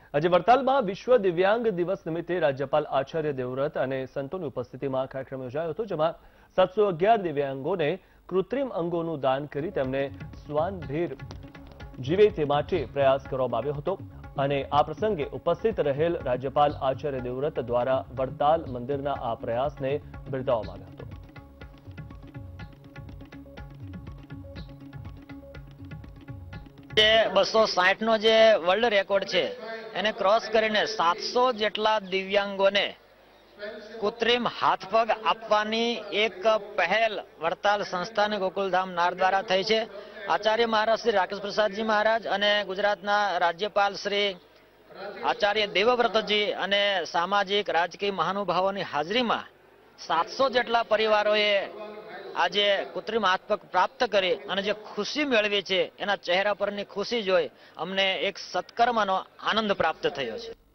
આજે વડતાલમાં વિશ્વ દિવ્યાંગ દિવસ નિમિત્તે રાજ્યપાલ આચાર્ય દેવવ્રત અને સંતોની ઉપસ્થિતિમાં કાર્યક્રમ યોજાયો હતો, જેમાં 711 દિવ્યાંગોને કૃત્રિમ અંગોનું દાન કરી તેમને શ્વાનભેર જીવે તે માટે પ્રયાસ કરવામાં આવ્યો હતો અને આ પ્રસંગે ઉપસ્થિત રહેલ રાજ્યપાલ આચાર્ય દેવવ્રત દ્વારા વડતાલ મંદિરના આ પ્રયાસને બિરદાવવામાં આવ્યો હતો। 260 નો જે વર્લ્ડ રેકોર્ડ છે એને ક્રોસ કરીને 700 જેટલા દિવ્યાંગોને કૃત્રિમ હાથ પગ આપવાની એક પહેલ વડતાલ સંસ્થાન ગોકુલધામ નાર દ્વારા થઈ છે। આચાર્ય મહારાજ શ્રી રાકેશ પ્રસાદજી મહારાજ અને ગુજરાતના રાજ્યપાલ શ્રી આચાર્ય દેવવ્રતજી અને સામાજિક રાજકીય મહાનુભાવોની હાજરીમાં 700 જેટલા પરિવારોએ આજે કૃત્રિમ હાથ પગ પ્રાપ્ત કરી અને જે ખુશી મેળવી છે એના ચહેરા પરની ખુશી જોઈ અમને એક સત્કર્મનો આનંદ પ્રાપ્ત થયો છે।